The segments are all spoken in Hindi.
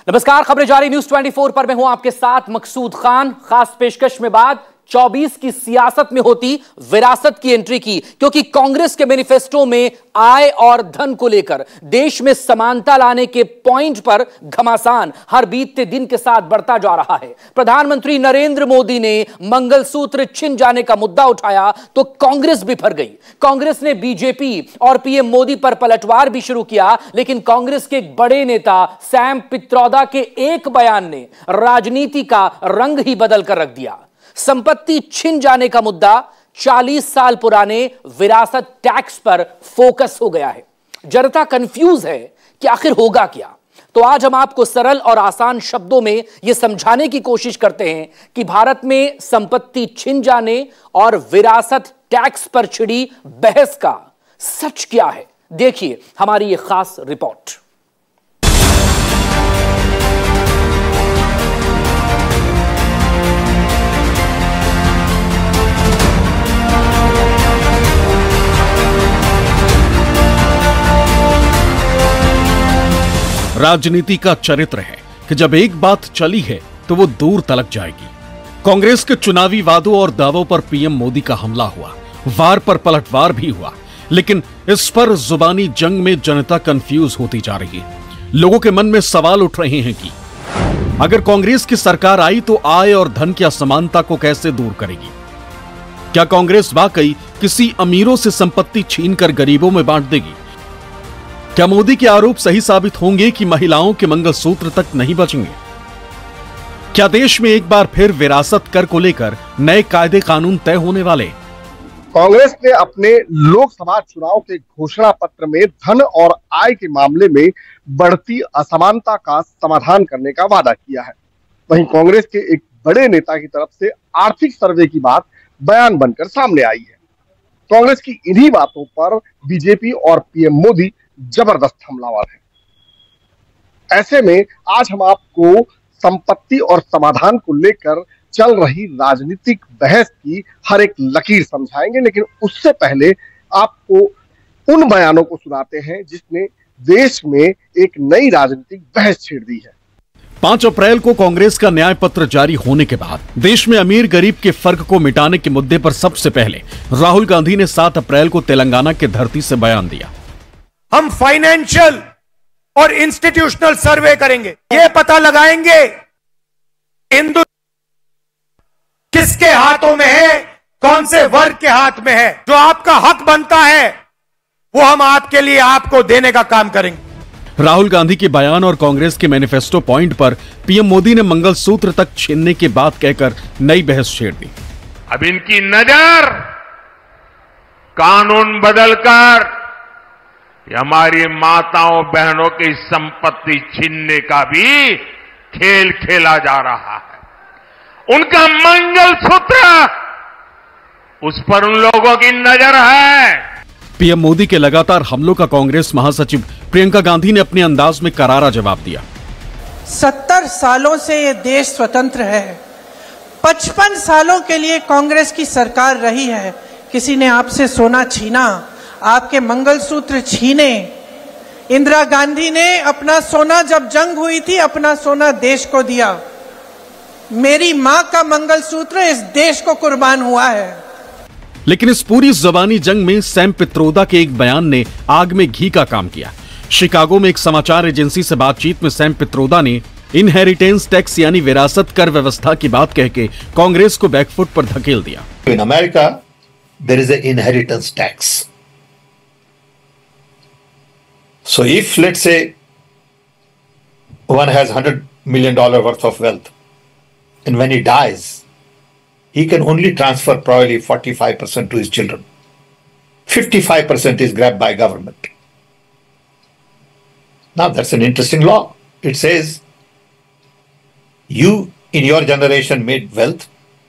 नमस्कार, खबरें जारी न्यूज 24 पर मैं हूं आपके साथ मकसूद खान। खास पेशकश में बाद 24 की सियासत में होती विरासत की एंट्री की, क्योंकि कांग्रेस के मैनिफेस्टो में आय और धन को लेकर देश में समानता लाने के पॉइंट पर घमासान हर बीतते दिन के साथ बढ़ता जा रहा है। प्रधानमंत्री नरेंद्र मोदी ने मंगलसूत्र छिन जाने का मुद्दा उठाया तो कांग्रेस बिफर गई। कांग्रेस ने बीजेपी और पीएम मोदी पर पलटवार भी शुरू किया, लेकिन कांग्रेस के एक बड़े नेता सैम पित्रोदा के एक बयान ने राजनीति का रंग ही बदल कर रख दिया। संपत्ति छिन जाने का मुद्दा 40 साल पुराने विरासत टैक्स पर फोकस हो गया है। जनता कंफ्यूज है कि आखिर होगा क्या। तो आज हम आपको सरल और आसान शब्दों में यह समझाने की कोशिश करते हैं कि भारत में संपत्ति छिन जाने और विरासत टैक्स पर छिड़ी बहस का सच क्या है। देखिए हमारी यह खास रिपोर्ट। राजनीति का चरित्र है कि जब एक बात चली है तो वो दूर तलक जाएगी। कांग्रेस के चुनावी वादों और दावों पर पीएम मोदी का हमला हुआ, वार पर पलटवार भी हुआ, लेकिन इस पर जुबानी जंग में जनता कंफ्यूज होती जा रही है। लोगों के मन में सवाल उठ रहे हैं कि अगर कांग्रेस की सरकार आई तो आय और धन की असमानता को कैसे दूर करेगी। क्या कांग्रेस वाकई किसी अमीरों से संपत्ति छीनकर गरीबों में बांट देगी। क्या मोदी के आरोप सही साबित होंगे कि महिलाओं के मंगलसूत्र तक नहीं बचेंगे। क्या देश में एक बार फिर विरासत कर को लेकर नए कायदे कानून तय होने वाले। कांग्रेस ने अपने लोकसभा चुनाव के घोषणा पत्र में धन और आय के मामले में बढ़ती असमानता का समाधान करने का वादा किया है। वहीं कांग्रेस के एक बड़े नेता की तरफ से आर्थिक सर्वे की बात बयान बनकर सामने आई है। कांग्रेस की इन्हीं बातों पर बीजेपी और पीएम मोदी जबरदस्त हमलावर है। ऐसे में आज हम आपको संपत्ति और समाधान को लेकर चल रही राजनीतिक बहस की हर एक लकीर समझाएंगे, लेकिन उससे पहले आपको उन बयानों को सुनाते हैं जिसने देश में एक नई राजनीतिक बहस छेड़ दी है। 5 अप्रैल को कांग्रेस का न्याय पत्र जारी होने के बाद देश में अमीर गरीब के फर्क को मिटाने के मुद्दे पर सबसे पहले राहुल गांधी ने 7 अप्रैल को तेलंगाना की धरती से बयान दिया। हम फाइनेंशियल और इंस्टीट्यूशनल सर्वे करेंगे, ये पता लगाएंगे हिंदू किसके हाथों में है, कौन से वर्ग के हाथ में है। जो आपका हक बनता है वो हम आपके लिए आपको देने का काम करेंगे। राहुल गांधी के बयान और कांग्रेस के मैनिफेस्टो पॉइंट पर पीएम मोदी ने मंगलसूत्र तक छीनने की बात कहकर नई बहस छेड़ दी। अब इनकी नजर कानून बदलकर हमारी माताओं बहनों की संपत्ति छीनने का भी खेल खेला जा रहा है। उनका मंगलसूत्र, उस पर उन लोगों की नजर है। पीएम मोदी के लगातार हमलों का कांग्रेस महासचिव प्रियंका गांधी ने अपने अंदाज में करारा जवाब दिया। 70 सालों से ये देश स्वतंत्र है। 55 सालों के लिए कांग्रेस की सरकार रही है। किसी ने आपसे सोना छीना, आपके मंगलसूत्र छीने। इंदिरा गांधी ने अपना सोना, जब जंग हुई थी, अपना सोना देश को दिया। मेरी मां का मंगलसूत्र इस देश को कुर्बान हुआ है। लेकिन इस पूरी जबानी जंग में सैम पित्रोदा के एक बयान ने आग में घी का काम किया। शिकागो में एक समाचार एजेंसी से बातचीत में सैम पित्रोदा ने इनहेरिटेंस टैक्स यानी विरासत कर व्यवस्था की बात कहके कांग्रेस को बैकफुट पर धकेल दिया। In America there is an inheritance tax. So if, let's say, one has $100 million worth of wealth, and when he dies, he can only transfer probably 45% to his children. 55% is grabbed by government. Now that's an interesting law. It says, you in your generation made wealth.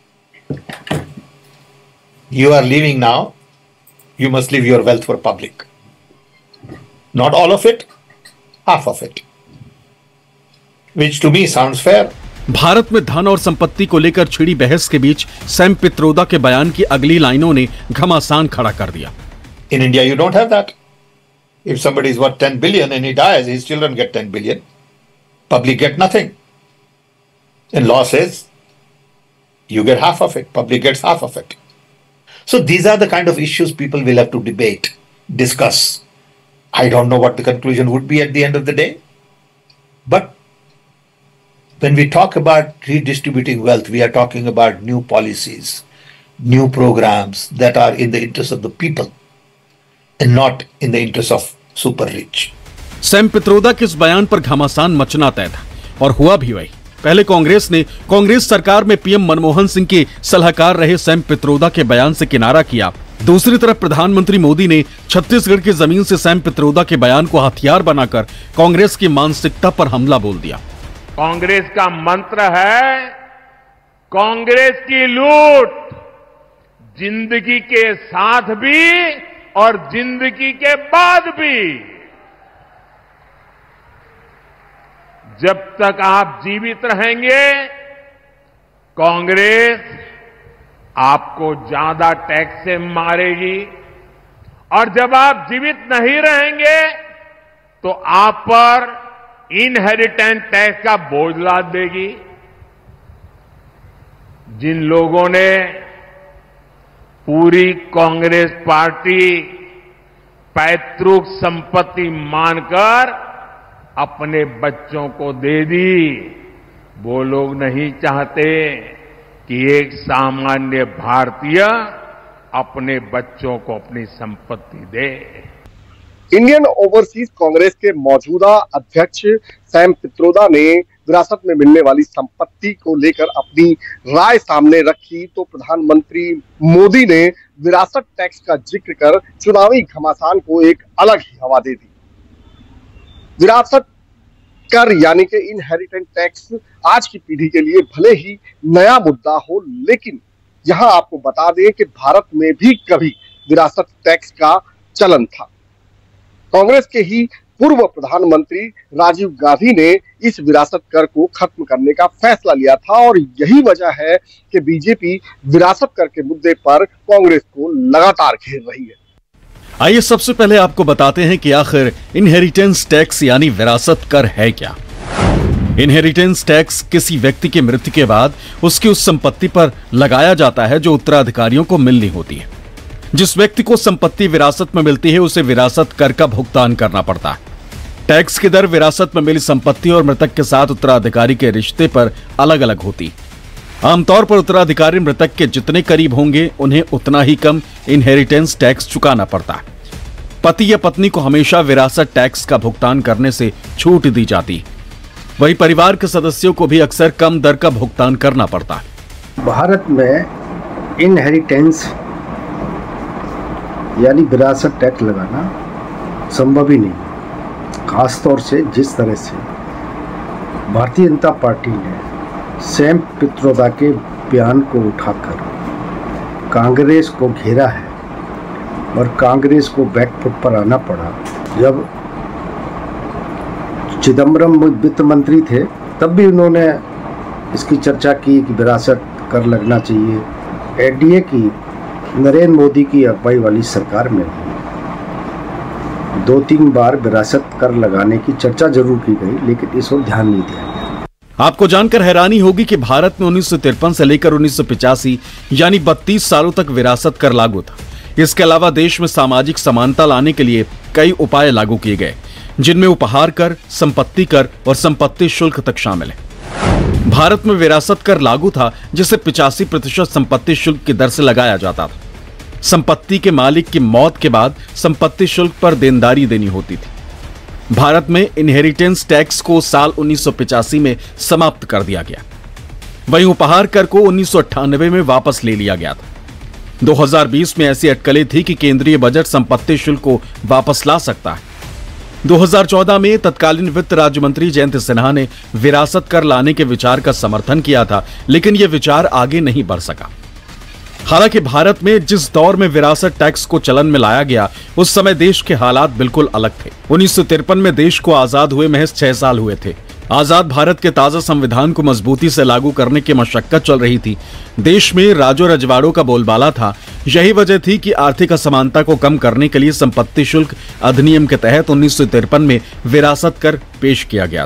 You are leaving now. You must leave your wealth for public. Not all of it, half of it, which to me sounds fair. Bharat में धन और संपत्ति को लेकर छिड़ी बहस के बीच सैम पित्रोदा के बयान की अगली लाइनों ने घमासान खड़ा कर दिया। In India, you don't have that. If somebody is worth 10 billion and he dies, his children get 10 billion. public get nothing. And law says you get half of it, public gets half of it. So these are the kind of issues people will have to debate, discuss. I don't know what the conclusion would be at the end of the day. But when we talk about redistributing wealth, we are talking about new policies, new programs that are in the interest of the people and not in the interest of super rich. Sam Pitroda के इस बयान पर घमासान मचना तय था और हुआ भी वही। पहले कांग्रेस सरकार में पीएम मनमोहन सिंह के सलाहकार रहे सैम पित्रोदा के बयान से किनारा किया। दूसरी तरफ प्रधानमंत्री मोदी ने छत्तीसगढ़ की जमीन से सैम पित्रोदा के बयान को हथियार बनाकर कांग्रेस की मानसिकता पर हमला बोल दिया। कांग्रेस का मंत्र है कांग्रेस की लूट, जिंदगी के साथ भी और जिंदगी के बाद भी। जब तक आप जीवित रहेंगे कांग्रेस आपको ज्यादा टैक्स से मारेगी और जब आप जीवित नहीं रहेंगे तो आप पर इनहेरिटेंस टैक्स का बोझ लाद देगी। जिन लोगों ने पूरी कांग्रेस पार्टी पैतृक संपत्ति मानकर अपने बच्चों को दे दी, वो लोग नहीं चाहते कि एक सामान्य भारतीय अपने बच्चों को अपनी संपत्ति दे। इंडियन ओवरसीज कांग्रेस के मौजूदा अध्यक्ष सैम पित्रोदा ने विरासत में मिलने वाली संपत्ति को लेकर अपनी राय सामने रखी तो प्रधानमंत्री मोदी ने विरासत टैक्स का जिक्र कर चुनावी घमासान को एक अलग ही हवा दे दी। विरासत कर यानी कि इनहेरिटेंस टैक्स आज की पीढ़ी के लिए भले ही नया मुद्दा हो, लेकिन यहां आपको बता दें कि भारत में भी कभी विरासत टैक्स का चलन था। कांग्रेस के ही पूर्व प्रधानमंत्री राजीव गांधी ने इस विरासत कर को खत्म करने का फैसला लिया था और यही वजह है कि बीजेपी विरासत कर के मुद्दे पर कांग्रेस को लगातार घेर रही है। आइए सबसे पहले आपको बताते हैं कि आखिर इनहेरिटेंस टैक्स यानी विरासत कर है क्या। इनहेरिटेंस टैक्स किसी व्यक्ति की मृत्यु के बाद उसकी उस संपत्ति पर लगाया जाता है जो उत्तराधिकारियों को मिलनी होती है। जिस व्यक्ति को संपत्ति विरासत में मिलती है उसे विरासत कर का भुगतान करना पड़ता है। टैक्स की दर विरासत में मिली संपत्ति और मृतक के साथ उत्तराधिकारी के रिश्ते पर अलग अलग होती। आमतौर पर उत्तराधिकारी मृतक के जितने करीब होंगे उन्हें उतना ही कम इनहेरिटेंस टैक्स चुकाना पड़ता है। पति या पत्नी को हमेशा विरासत टैक्स का भुगतान करने से छूट दी जाती। वही परिवार के सदस्यों को भी अक्सर कम दर का भुगतान करना पड़ता है। भारत में इनहेरिटेंस यानी विरासत टैक्स लगाना संभव ही नहीं। खासतौर से जिस तरह से भारतीय जनता पार्टी ने सैम पित्रोदा के बयान को उठाकर कांग्रेस को घेरा है और कांग्रेस को बैकफुट पर आना पड़ा। जब चिदम्बरम वित्त मंत्री थे तब भी उन्होंने इसकी चर्चा की कि विरासत कर लगना चाहिए। एनडीए की नरेंद्र मोदी की अगुवाई वाली सरकार में 2-3 बार विरासत कर लगाने की चर्चा जरूर की गई, लेकिन इस ओर ध्यान नहीं दिया गया। आपको जानकर हैरानी होगी कि भारत में 1953 से लेकर 1985 यानी 32 सालों तक विरासत कर लागू था। इसके अलावा देश में सामाजिक समानता लाने के लिए कई उपाय लागू किए गए, जिनमें उपहार कर, संपत्ति कर और संपत्ति शुल्क तक शामिल है। भारत में विरासत कर लागू था जिसे 85% संपत्ति शुल्क की दर से लगाया जाता था। संपत्ति के मालिक की मौत के बाद संपत्ति शुल्क पर देनदारी देनी होती थी। भारत में इनहेरिटेंस टैक्स को साल 1985 में समाप्त कर दिया गया। वहीं उपहार कर को 1998 में वापस ले लिया गया था। 2020 में ऐसी अटकलें थी कि केंद्रीय बजट संपत्ति शुल्क को वापस ला सकता है। 2014 में तत्कालीन वित्त राज्य मंत्री जयंत सिन्हा ने विरासत कर लाने के विचार का समर्थन किया था, लेकिन यह विचार आगे नहीं बढ़ सका। हालांकि भारत में जिस दौर में विरासत टैक्स को चलन में लाया गया उस समय देश के हालात बिल्कुल अलग थे। 1953 में देश को आजाद हुए महज 6 साल हुए थे। आजाद भारत के ताजा संविधान को मजबूती से लागू करने की मशक्कत चल रही थी। देश में राजो रजवाड़ों का बोलबाला था। यही वजह थी कि आर्थिक असमानता को कम करने के लिए संपत्ति शुल्क अधिनियम के तहत 1953 में विरासत कर पेश किया गया था।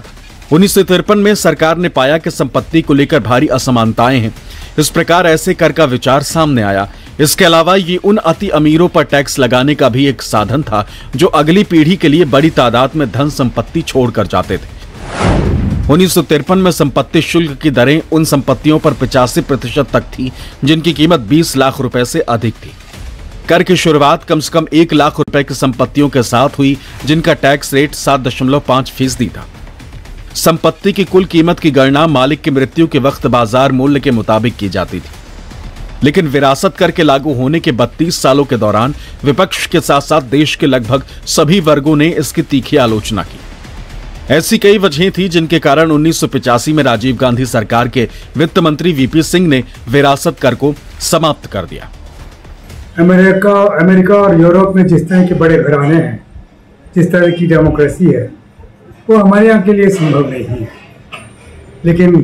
1953 में सरकार ने पाया कि संपत्ति को लेकर भारी असमानताएं हैं। इस प्रकार ऐसे कर का विचार सामने आया। इसके अलावा ये उन अति अमीरों पर टैक्स लगाने का भी एक साधन था जो अगली पीढ़ी के लिए बड़ी तादाद में धन संपत्ति छोड़कर जाते थे। 1953 में संपत्ति शुल्क की दरें उन संपत्तियों पर 85% तक थी जिनकी कीमत 20 लाख रुपए से अधिक थी। कर की शुरुआत कम से कम 1 लाख रुपए की संपत्तियों के साथ हुई जिनका टैक्स रेट 7.5% था। संपत्ति की कुल कीमत की गणना मालिक की मृत्यु के वक्त बाजार मूल्य के मुताबिक की जाती थी। लेकिन विरासत कर के लागू होने के 32 सालों के दौरान विपक्ष के साथ साथ देश के लगभग सभी वर्गों ने इसकी तीखी आलोचना की। ऐसी कई वजहें थी जिनके कारण 1985 में राजीव गांधी सरकार के वित्त मंत्री वीपी सिंह ने विरासत कर को समाप्त कर दिया। अमेरिका और यूरोप में जिस तरह के बड़े घराने हैं, जिस तरह की डेमोक्रेसी है, वो हमारे यहाँ के लिए संभव नहीं है। लेकिन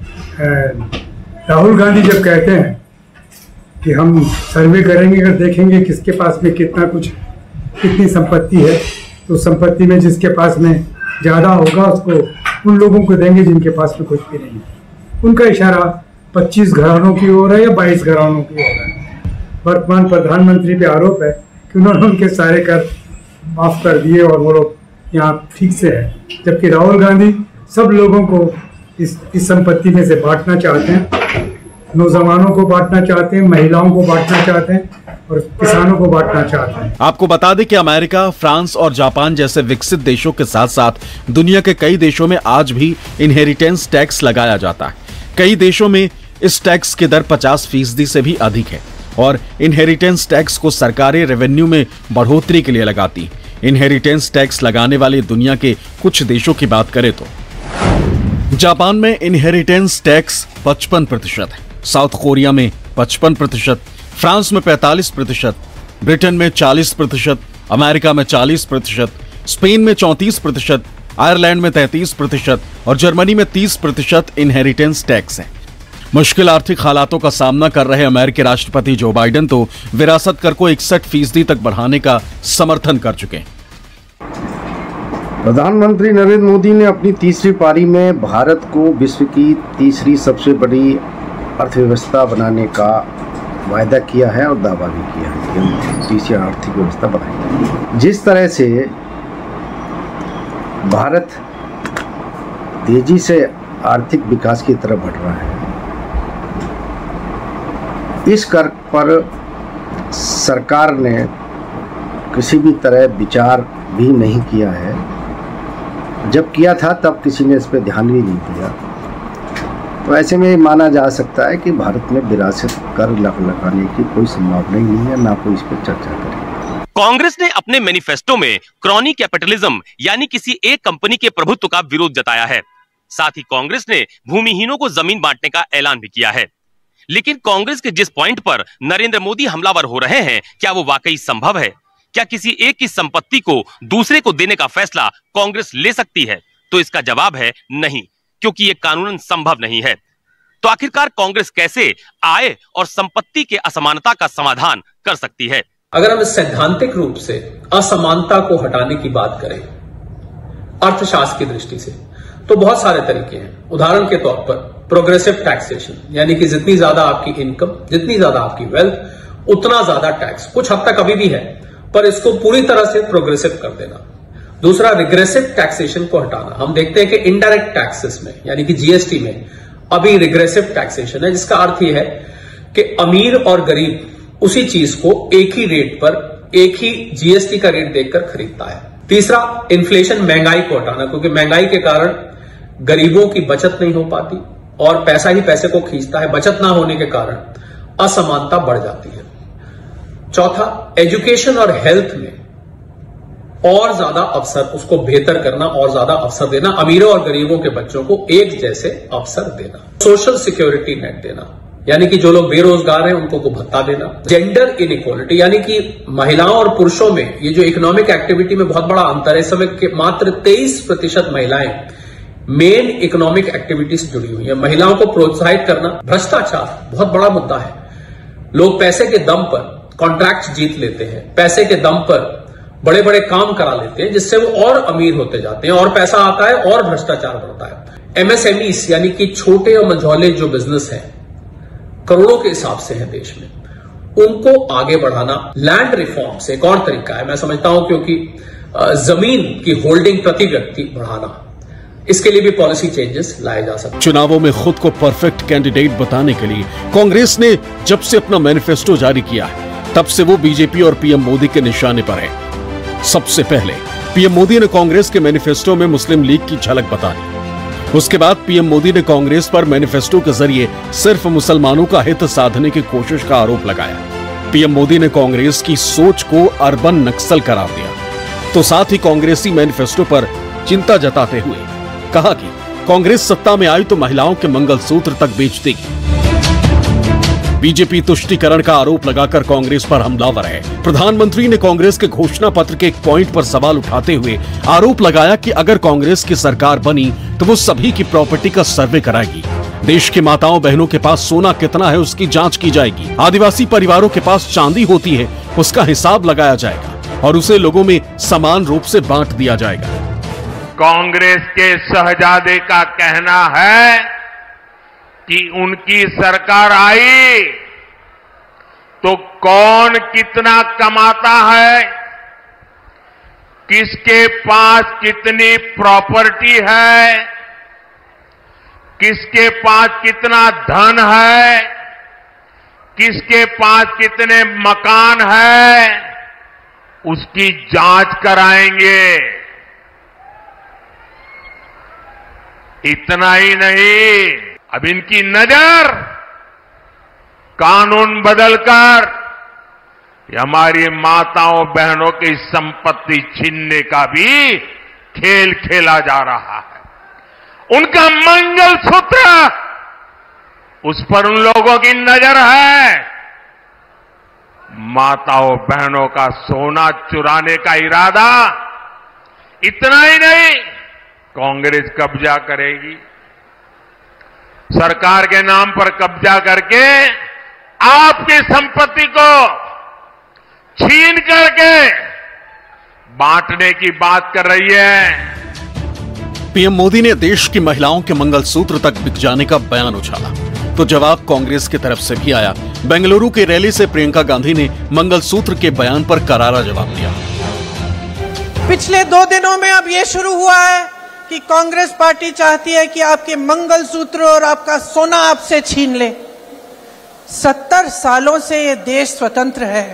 राहुल गांधी जब कहते हैं कि हम सर्वे करेंगे, अगर देखेंगे किसके पास में कितनी संपत्ति है, तो संपत्ति में जिसके पास में ज़्यादा होगा उसको उन लोगों को देंगे जिनके पास में कुछ भी नहीं है। उनका इशारा 25 घरानों की ओर है या 22 घरानों की ओर है। वर्तमान प्रधानमंत्री पे आरोप है कि उन्होंने उनके सारे कर माफ कर दिए और वो लोग यहाँ ठीक से है, जबकि राहुल गांधी सब लोगों को इस संपत्ति में से बांटना चाहते हैं। नौजवानों को बांटना चाहते हैं, महिलाओं को बांटना चाहते हैं और किसानों को बांटना चाहते हैं। आपको बता दें कि अमेरिका, फ्रांस और जापान जैसे विकसित देशों के साथ साथ दुनिया के कई देशों में आज भी इनहेरिटेंस टैक्स लगाया जाता है। कई देशों में इस टैक्स की दर 50% से भी अधिक है और इनहेरिटेंस टैक्स को सरकारें रेवेन्यू में बढ़ोतरी के लिए लगाती। इनहेरिटेंस टैक्स लगाने वाले दुनिया के कुछ देशों की बात करें तो जापान में इनहेरिटेंस टैक्स 55% है, साउथ कोरिया में 55%, फ्रांस में 45%, ब्रिटेन में 40%, अमेरिका में 40%, स्पेन में 34%, आयरलैंड में 33% और जर्मनी में 30% इनहेरिटेंस टैक्स है। मुश्किल आर्थिक हालातों का सामना कर रहे अमेरिकी राष्ट्रपति जो बाइडेन तो विरासत कर को 61% तक बढ़ाने का समर्थन कर चुके हैं। प्रधानमंत्री नरेंद्र मोदी ने अपनी तीसरी पारी में भारत को विश्व की तीसरी सबसे बड़ी अर्थव्यवस्था बनाने का वायदा किया है और दावा भी किया है कि हम तीसरी आर्थिक व्यवस्था बनाएंगे। जिस तरह से भारत तेजी से आर्थिक विकास की तरफ बढ़ रहा है, इस कर पर सरकार ने किसी भी तरह विचार भी नहीं किया है। जब किया था तब किसी ने इस पर ध्यान भी नहीं दिया। तो ऐसे में माना जा सकता है कि भारत में विरासत कर लगाने की कोई संभावना ही नहीं है, ना कोई इस पर चर्चा करे। कांग्रेस ने अपने मैनिफेस्टो में क्रॉनी कैपिटलिज्म यानी किसी एक कंपनी के प्रभुत्व का विरोध जताया है। साथ ही कांग्रेस ने भूमिहीनों को जमीन बांटने का ऐलान भी किया है। लेकिन कांग्रेस के जिस पॉइंट पर नरेंद्र मोदी हमलावर हो रहे हैं, क्या वो वाकई संभव है? क्या किसी एक की संपत्ति को दूसरे को देने का फैसला कांग्रेस ले सकती है? तो इसका जवाब है नहीं, क्योंकि ये कानूनन संभव नहीं है। तो आखिरकार कांग्रेस कैसे आय और संपत्ति के असमानता का समाधान कर सकती है? अगर हम सैद्धांतिक रूप से असमानता को हटाने की बात करें अर्थशास्त्र की दृष्टि से, तो बहुत सारे तरीके हैं। उदाहरण के तौर पर प्रोग्रेसिव टैक्सेशन, यानी कि जितनी ज्यादा आपकी इनकम, जितनी ज्यादा आपकी वेल्थ, उतना ज्यादा टैक्स। कुछ हद तक अभी भी है, पर इसको पूरी तरह से प्रोग्रेसिव कर देना। दूसरा, रिग्रेसिव टैक्सेशन को हटाना। हम देखते हैं कि इनडायरेक्ट टैक्सेस में, यानी कि जीएसटी में अभी रिग्रेसिव टैक्सेशन है, जिसका अर्थ यह है कि अमीर और गरीब उसी चीज को एक ही रेट पर, एक ही जीएसटी का रेट देखकर खरीदता है। तीसरा, इन्फ्लेशन, महंगाई को हटाना, क्योंकि महंगाई के कारण गरीबों की बचत नहीं हो पाती और पैसा ही पैसे को खींचता है। बचत ना होने के कारण असमानता बढ़ जाती है। चौथा, एजुकेशन और हेल्थ में और ज्यादा अवसर, उसको बेहतर करना, और ज्यादा अवसर देना, अमीरों और गरीबों के बच्चों को एक जैसे अवसर देना। सोशल सिक्योरिटी नेट देना, यानी कि जो लोग बेरोजगार हैं उनको भत्ता देना। जेंडर इनइक्वालिटी, यानी कि महिलाओं और पुरुषों में ये जो इकोनॉमिक एक्टिविटी में बहुत बड़ा अंतर है। इस समय मात्र 23% महिलाएं मेन इकोनॉमिक एक्टिविटीज जुड़ी हुई है। महिलाओं को प्रोत्साहित करना। भ्रष्टाचार बहुत बड़ा मुद्दा है। लोग पैसे के दम पर कॉन्ट्रैक्ट जीत लेते हैं, पैसे के दम पर बड़े बड़े काम करा लेते हैं, जिससे वो और अमीर होते जाते हैं और पैसा आता है और भ्रष्टाचार बढ़ता है। MSMEs यानी कि छोटे और मझौले जो बिजनेस हैं, करोड़ों के हिसाब से है देश में, उनको आगे बढ़ाना। लैंड रिफॉर्म्स एक और तरीका है, मैं समझता हूं, क्योंकि जमीन की होल्डिंग प्रति व्यक्ति बढ़ाना, इसके लिए भी पॉलिसी चेंजेस लाए जा सकते हैं। चुनावों में खुद को परफेक्ट कैंडिडेट बताने के लिए कांग्रेस ने जब से अपना मैनिफेस्टो जारी किया है, तब से वो बीजेपी और पीएम मोदी के निशाने पर है। सबसे पहले पीएम मोदी ने कांग्रेस के मैनिफेस्टो में मुस्लिम लीग की झलक बता दी। उसके बाद पीएम मोदी ने कांग्रेस पर मैनिफेस्टो के जरिए सिर्फ मुसलमानों का हित साधने की कोशिश का आरोप लगाया। पीएम मोदी ने कांग्रेस की सोच को अर्बन नक्सल करार दिया, तो साथ ही कांग्रेसी मैनिफेस्टो पर चिंता जताते हुए कहा कि कांग्रेस सत्ता में आई तो महिलाओं के मंगलसूत्र तक बेच देगी। बीजेपी तुष्टीकरण का आरोप लगाकर कांग्रेस पर हमलावर है। प्रधानमंत्री ने कांग्रेस के घोषणा पत्र के एक पॉइंट पर सवाल उठाते हुए आरोप लगाया कि अगर कांग्रेस की सरकार बनी तो वो सभी की प्रॉपर्टी का सर्वे कराएगी। देश की माताओं बहनों के पास सोना कितना है उसकी जांच की जाएगी। आदिवासी परिवारों के पास चांदी होती है उसका हिसाब लगाया जाएगा और उसे लोगों में समान रूप से बांट दिया जाएगा। कांग्रेस के शहजादे का कहना है कि उनकी सरकार आई तो कौन कितना कमाता है, किसके पास कितनी प्रॉपर्टी है, किसके पास कितना धन है, किसके पास कितने मकान है, उसकी जांच कराएंगे। इतना ही नहीं, अब इनकी नजर कानून बदलकर हमारी माताओं बहनों की संपत्ति छीनने का भी खेल खेला जा रहा है। उनका मंगलसूत्र, उस पर उन लोगों की नजर है। माताओं बहनों का सोना चुराने का इरादा। इतना ही नहीं, कांग्रेस कब्जा करेगी, सरकार के नाम पर कब्जा करके आपकी संपत्ति को छीन करके बांटने की बात कर रही है। पीएम मोदी ने देश की महिलाओं के मंगलसूत्र तक बिक जाने का बयान उछाला, तो जवाब कांग्रेस की तरफ से भी आया। बेंगलुरु की रैली से प्रियंका गांधी ने मंगलसूत्र के बयान पर करारा जवाब दिया। पिछले 2 दिनों में अब यह शुरू हुआ है कि कांग्रेस पार्टी चाहती है कि आपके मंगलसूत्र और आपका सोना आपसे छीन ले। 70 सालों से ये देश स्वतंत्र है।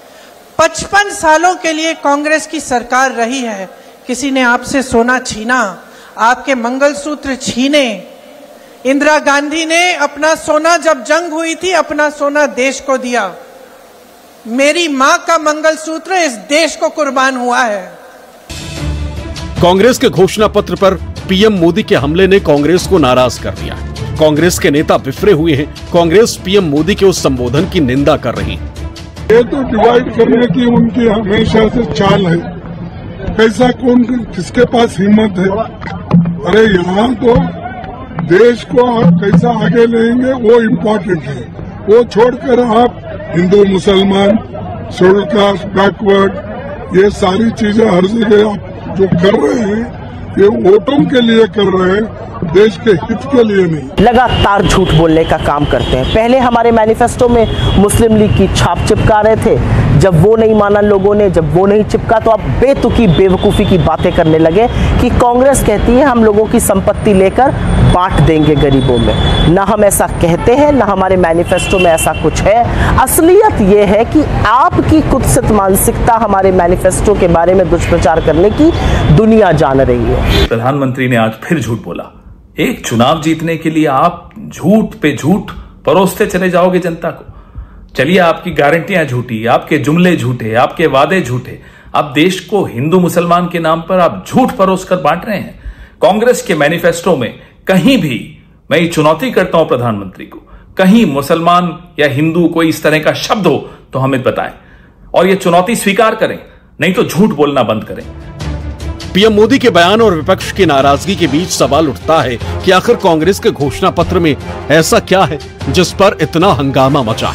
55 सालों के लिए कांग्रेस की सरकार रही है। किसी ने आपसे सोना छीना, आपके मंगलसूत्र छीने। इंदिरा गांधी ने अपना सोना, जब जंग हुई थी, अपना सोना देश को दिया। मेरी मां का मंगलसूत्र इस देश को कुर्बान हुआ है। कांग्रेस के घोषणा पत्र पर पीएम मोदी के हमले ने कांग्रेस को नाराज कर दिया। कांग्रेस के नेता बिफरे हुए हैं। कांग्रेस पीएम मोदी के उस संबोधन की निंदा कर रही है। ये तो डिवाइड करने की उनकी हमेशा से चाल है। कैसा कौन किसके पास हिम्मत है? अरे यहाँ तो देश को आप कैसा आगे लेंगे वो इम्पोर्टेंट है। वो छोड़कर आप हिंदू मुसलमान, शेड्यूल कास्ट, बैकवर्ड, ये सारी चीजें हर जगह आप जो कर रहे हैं ये वोटों के लिए कर रहे हैं, देश के हित के लिए नहीं। लगातार झूठ बोलने का काम करते हैं। पहले हमारे मैनिफेस्टो में मुस्लिम लीग की छाप चिपका रहे थे, जब वो नहीं माना लोगों ने, जब वो नहीं चिपका तो अब बेतुकी बेवकूफ़ी की बातें करने लगे कि कांग्रेस कहती है हम लोगों की संपत्ति लेकर बांट देंगे गरीबों में। ना हम ऐसा कहते हैं, ना हमारे मैनिफेस्टो में ऐसा कुछ है। असलियत ये है कि आपकी कुत्सित मानसिकता हमारे मैनिफेस्टो के बारे में दुष्प्रचार करने की दुनिया जान रही है। प्रधानमंत्री ने आज फिर झूठ बोला। एक चुनाव जीतने के लिए आप झूठ पे झूठ परोसते चले जाओगे जनता को। चलिए, आपकी गारंटियां झूठी, आपके जुमले झूठे, आपके वादे झूठे। आप देश को हिंदू मुसलमान के नाम पर आप झूठ परोस कर बांट रहे हैं। कांग्रेस के मैनिफेस्टो में कहीं भी, मैं ये चुनौती करता हूं प्रधानमंत्री को, कहीं मुसलमान या हिंदू कोई इस तरह का शब्द हो तो हमें बताएं और ये चुनौती स्वीकार करें, नहीं तो झूठ बोलना बंद करें। पीएम मोदी के बयान और विपक्ष की नाराजगी के बीच सवाल उठता है कि आखिर कांग्रेस के घोषणा पत्र में ऐसा क्या है जिस पर इतना हंगामा मचा है।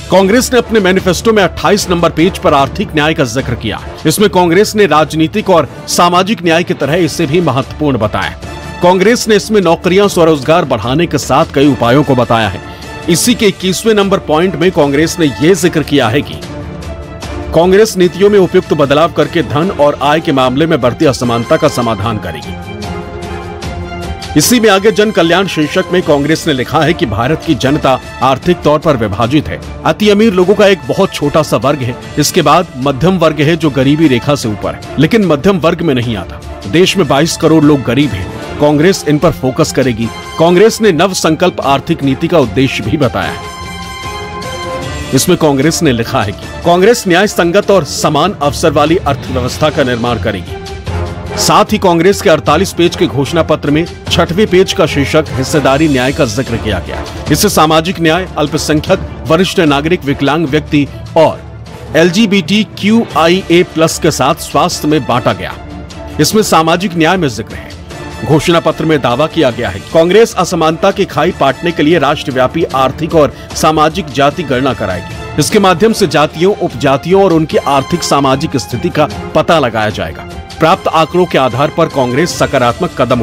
कांग्रेस ने अपने मैनिफेस्टो में 28 नंबर पेज पर आर्थिक न्याय का जिक्र किया। इसमें कांग्रेस ने राजनीतिक और सामाजिक न्याय की तरह इसे भी महत्वपूर्ण बताया। कांग्रेस ने इसमें नौकरियां, स्वरोजगार बढ़ाने के साथ कई उपायों को बताया है। इसी के 21वें नंबर पॉइंट में कांग्रेस ने यह जिक्र किया है कि कांग्रेस नीतियों में उपयुक्त बदलाव करके धन और आय के मामले में बढ़ती असमानता का समाधान करेगी। इसी में आगे जन कल्याण शीर्षक में कांग्रेस ने लिखा है कि भारत की जनता आर्थिक तौर पर विभाजित है। अति अमीर लोगों का एक बहुत छोटा सा वर्ग है, इसके बाद मध्यम वर्ग है जो गरीबी रेखा से ऊपर है, लेकिन मध्यम वर्ग में नहीं आता। देश में 22 करोड़ लोग गरीब हैं। कांग्रेस इन पर फोकस करेगी। कांग्रेस ने नव संकल्प आर्थिक नीति का उद्देश्य भी बताया है। इसमें कांग्रेस ने लिखा है कि कांग्रेस न्याय संगत और समान अवसर वाली अर्थव्यवस्था का निर्माण करेगी। साथ ही कांग्रेस के 48 पेज के घोषणा पत्र में 6वें पेज का शीर्षक हिस्सेदारी न्याय का जिक्र किया गया। इससे सामाजिक न्याय, अल्पसंख्यक, वरिष्ठ नागरिक, विकलांग व्यक्ति और LGBTQIA+ के साथ स्वास्थ्य में बांटा गया। इसमें सामाजिक न्याय में जिक्र है। घोषणा पत्र में दावा किया गया है कि कांग्रेस असमानता की खाई पाटने के लिए राष्ट्रव्यापी आर्थिक और सामाजिक जाति गणना कराएगी। इसके माध्यम से जातियों, उपजातियों और उनकी आर्थिक सामाजिक स्थिति का पता लगाया जाएगा। प्राप्त आंकड़ों के आधार पर कांग्रेस सकारात्मक कदम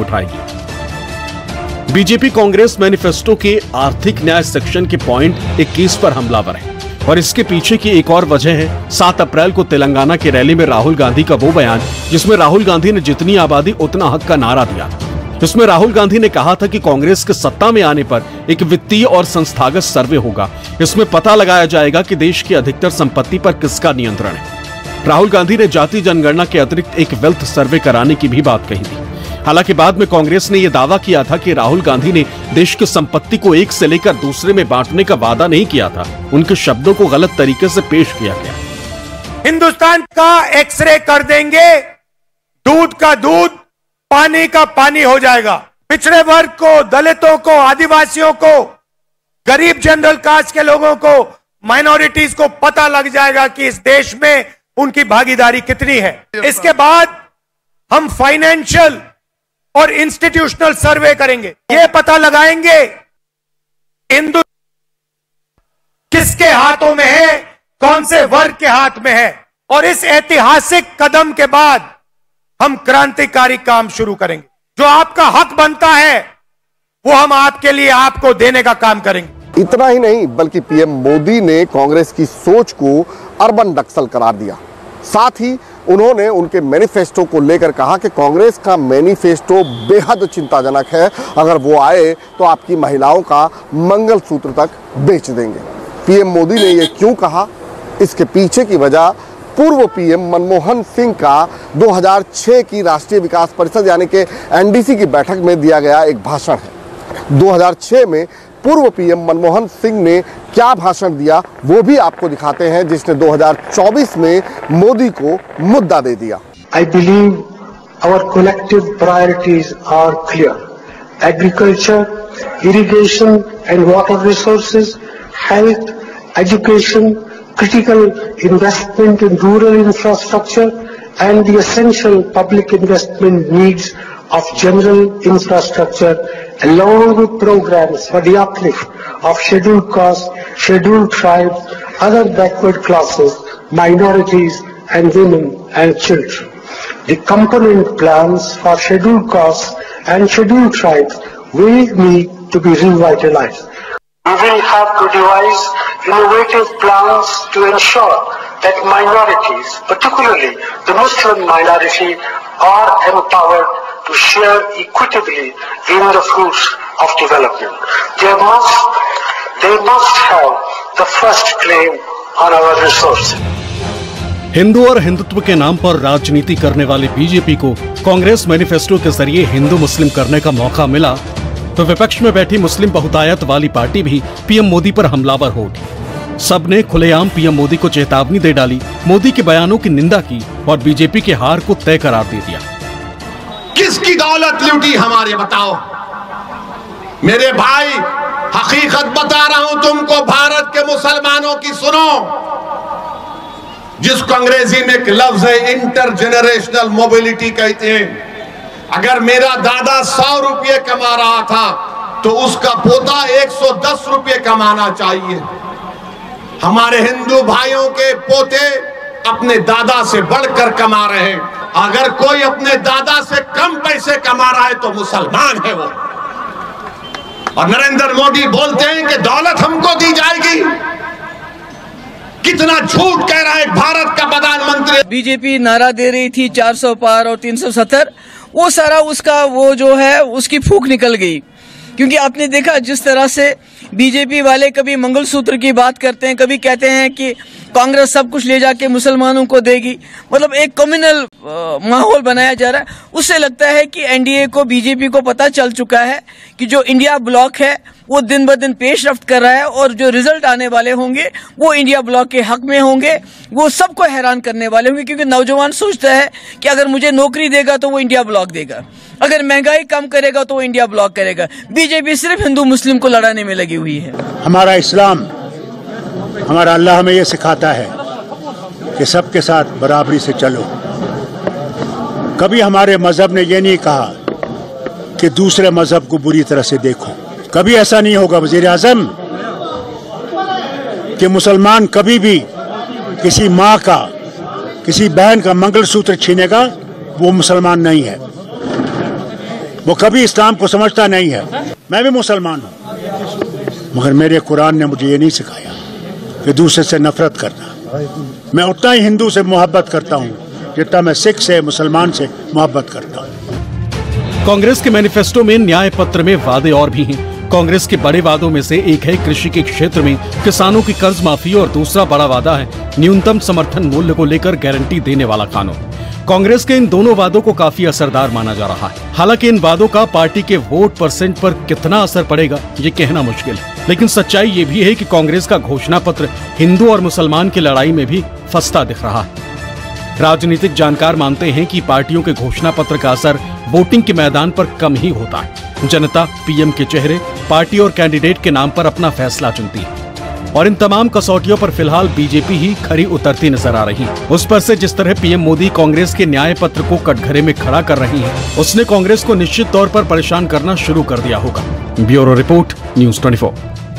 उठाएगी। बीजेपी कांग्रेस मैनिफेस्टो के आर्थिक न्याय सेक्शन के पॉइंट 21 पर हमलावर है और इसके पीछे की एक और वजह है 7 अप्रैल को तेलंगाना की रैली में राहुल गांधी का वो बयान जिसमें राहुल गांधी ने जितनी आबादी उतना हक का नारा दिया था। इसमें राहुल गांधी ने कहा था कि कांग्रेस के सत्ता में आने पर एक वित्तीय और संस्थागत सर्वे होगा। इसमें पता लगाया जाएगा कि देश की अधिकतर संपत्ति पर किसका नियंत्रण है। राहुल गांधी ने जाति जनगणना के अतिरिक्त एक वेल्थ सर्वे कराने की भी बात कही थी। हालांकि बाद में कांग्रेस ने यह दावा किया था कि राहुल गांधी ने देश की संपत्ति को एक से लेकर दूसरे में बांटने का वादा नहीं किया था। उनके शब्दों को गलत तरीके से पेश किया गया। हिंदुस्तान का एक्सरे कर देंगे, दूध का दूध, पानी का पानी हो जाएगा। पिछड़े वर्ग को, दलितों को, आदिवासियों को, गरीब जनरल कास्ट के लोगों को, माइनॉरिटीज को पता लग जाएगा कि इस देश में उनकी भागीदारी कितनी है। इसके बाद हम फाइनेंशियल और इंस्टीट्यूशनल सर्वे करेंगे। यह पता लगाएंगे हिंदू किसके हाथों में है, कौन से वर्ग के हाथ में है। और इस ऐतिहासिक कदम के बाद हम क्रांतिकारी काम शुरू करेंगे। जो आपका हक बनता है वो हम आपके लिए, आपको देने का काम करेंगे। इतना ही नहीं बल्कि पीएम मोदी ने कांग्रेस की सोच को अर्बन नक्सल करार दिया। साथ ही उन्होंने उनके मैनिफेस्टो को लेकर कहा कि कांग्रेस का मैनिफेस्टो बेहद चिंताजनक है। अगर वो आए तो आपकी महिलाओं का मंगलसूत्र तक बेच देंगे। पीएम मोदी ने ये क्यों कहा, इसके पीछे की वजह पूर्व पीएम मनमोहन सिंह का 2006 की राष्ट्रीय विकास परिषद यानी कि एनडीसी की बैठक में दिया गया एक भाषण है। 2006 में पूर्व पीएम मनमोहन सिंह ने क्या भाषण दिया वो भी आपको दिखाते हैं, जिसने 2024 में मोदी को मुद्दा दे दिया। I believe our collective priorities are clear. Agriculture, irrigation and water resources, health, education, critical investment in rural infrastructure and the essential public investment needs of general infrastructure along with programs for the uplift of scheduled castes, scheduled tribes, other backward classes, minorities and women and children. The component plans for scheduled castes and scheduled tribes will need to be revitalized. We will have to devise innovative plans to ensure that minorities, particularly the Muslim minority, are empowered to share equitably in the fruits of development. They must have the first claim on our resources. Hindu और हिंदुत्व के नाम पर राजनीति करने वाले बीजेपी को कांग्रेस मैनिफेस्टो के जरिए हिंदू मुस्लिम करने का मौका मिला तो विपक्ष में बैठी मुस्लिम बहुतायत वाली पार्टी भी पीएम मोदी पर हमलावर हो उठी। सबने खुलेआम पीएम मोदी को चेतावनी दे डाली, मोदी के बयानों की निंदा की और बीजेपी के हार को तय करार दे दिया। किसकी दौलत लूटी हमारे, बताओ मेरे भाई। हकीकत बता रहा हूं तुमको, भारत के मुसलमानों की सुनो। जिसको अंग्रेजी में एक लफ्ज है इंटरजेनरेशनल मोबिलिटी कहते हैं। अगर मेरा दादा 100 रुपये कमा रहा था तो उसका पोता 110 रुपये कमाना चाहिए। हमारे हिंदू भाइयों के पोते अपने दादा से बढ़कर कमा रहे हैं। अगर कोई अपने दादा से कम पैसे कमा रहा है तो मुसलमान है वो। और नरेंद्र मोदी बोलते हैं कि दौलत हमको दी जाएगी। कितना झूठ कह रहा है भारत का प्रधानमंत्री। बीजेपी नारा दे रही थी 400 पार और 370, वो सारा उसका वो जो है उसकी फूंक निकल गई। क्योंकि आपने देखा जिस तरह से बीजेपी वाले कभी मंगलसूत्र की बात करते हैं, कभी कहते हैं कि कांग्रेस सब कुछ ले जाके मुसलमानों को देगी, मतलब एक कम्युनल माहौल बनाया जा रहा है। उससे लगता है कि एनडीए को, बीजेपी को पता चल चुका है कि जो इंडिया ब्लॉक है वो दिन ब दिन पेशरफ्त कर रहा है और जो रिजल्ट आने वाले होंगे वो इंडिया ब्लॉक के हक में होंगे, वो सबको हैरान करने वाले होंगे। क्योंकि नौजवान सोचता है कि अगर मुझे नौकरी देगा तो वो इंडिया ब्लॉक देगा, अगर महंगाई कम करेगा तो वो इंडिया ब्लॉक करेगा। बीजेपी सिर्फ हिंदू मुस्लिम को लड़ाने में लगी हुई है। हमारा इस्लाम, हमारा अल्लाह हमें ये सिखाता है कि सबके साथ बराबरी से चलो। कभी हमारे मजहब ने यह नहीं कहा कि दूसरे मजहब को बुरी तरह से देखो। कभी ऐसा नहीं होगा वजीर आजम कि मुसलमान कभी भी किसी माँ का, किसी बहन का मंगलसूत्र छीनेगा, वो मुसलमान नहीं है, वो कभी इस्लाम को समझता नहीं है। मैं भी मुसलमान हूँ, मगर मेरे कुरान ने मुझे ये नहीं सिखाया कि दूसरे से नफरत करना। मैं उतना ही हिंदू से मोहब्बत करता हूँ जितना मैं सिख से, मुसलमान से मोहब्बत करता हूँ। कांग्रेस के मैनिफेस्टो में न्याय पत्र में वादे और भी हैं। कांग्रेस के बड़े वादों में से एक है कृषि के क्षेत्र में किसानों की कर्ज माफी और दूसरा बड़ा वादा है न्यूनतम समर्थन मूल्य को लेकर गारंटी देने वाला कानून। कांग्रेस के इन दोनों वादों को काफी असरदार माना जा रहा है। हालांकि इन वादों का पार्टी के वोट परसेंट पर कितना असर पड़ेगा ये कहना मुश्किल है, लेकिन सच्चाई ये भी है कि कांग्रेस का घोषणा पत्र हिंदू और मुसलमान की लड़ाई में भी फंसता दिख रहा है। राजनीतिक जानकार मानते हैं कि पार्टियों के घोषणा पत्र का असर वोटिंग के मैदान पर कम ही होता है। जनता पीएम के चेहरे, पार्टी और कैंडिडेट के नाम पर अपना फैसला चुनती है और इन तमाम कसौटियों पर फिलहाल बीजेपी ही खरी उतरती नजर आ रही है। उस पर से जिस तरह पीएम मोदी कांग्रेस के न्याय पत्र को कटघरे में खड़ा कर रही है, उसने कांग्रेस को निश्चित तौर पर परेशान करना शुरू कर दिया होगा। Bureau report, news 24।